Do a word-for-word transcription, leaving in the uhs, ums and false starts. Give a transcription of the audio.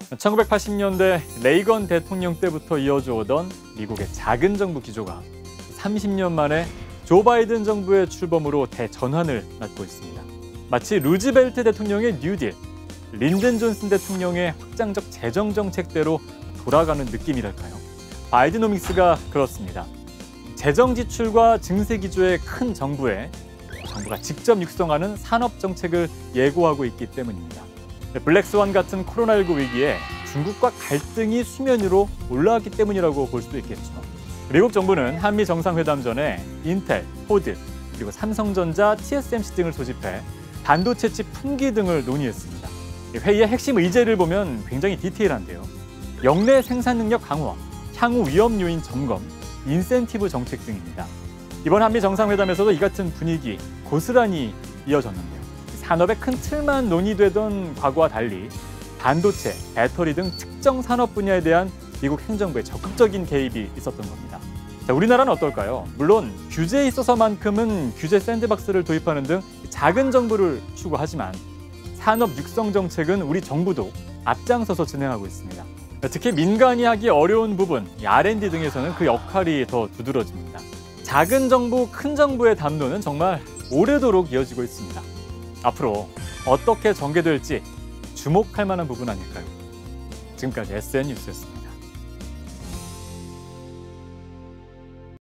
천구백팔십 년대 레이건 대통령 때부터 이어져 오던 미국의 작은 정부 기조가 삼십 년 만에 조 바이든 정부의 출범으로 대전환을 맞고 있습니다. 마치 루즈벨트 대통령의 뉴딜, 린든 존슨 대통령의 확장적 재정 정책대로 돌아가는 느낌이랄까요? 바이드노믹스가 그렇습니다. 재정 지출과 증세 기조의 큰 정부에 정부가 직접 육성하는 산업 정책을 예고하고 있기 때문입니다. 블랙스완 같은 코로나십구 위기에 중국과 갈등이 수면 위로 올라왔기 때문이라고 볼 수도 있겠죠. 미국 정부는 한미 정상회담 전에 인텔, 포드, 그리고 삼성전자, 티에스엠씨 등을 소집해 반도체 칩 품귀 등을 논의했습니다. 회의의 핵심 의제를 보면 굉장히 디테일한데요. 역내 생산 능력 강화, 향후 위험 요인 점검, 인센티브 정책 등입니다. 이번 한미 정상회담에서도 이 같은 분위기 고스란히 이어졌는데요. 산업의 큰 틀만 논의되던 과거와 달리 반도체, 배터리 등 특정 산업 분야에 대한 미국 행정부의 적극적인 개입이 있었던 겁니다. 자, 우리나라는 어떨까요? 물론 규제에 있어서만큼은 규제 샌드박스를 도입하는 등 작은 정부를 추구하지만 산업 육성 정책은 우리 정부도 앞장서서 진행하고 있습니다. 특히 민간이 하기 어려운 부분, 알 앤 디 등에서는 그 역할이 더 두드러집니다. 작은 정부, 큰 정부의 담론은 정말 오래도록 이어지고 있습니다. 앞으로 어떻게 전개될지 주목할 만한 부분 아닐까요? 지금까지 에스엔 뉴스였습니다.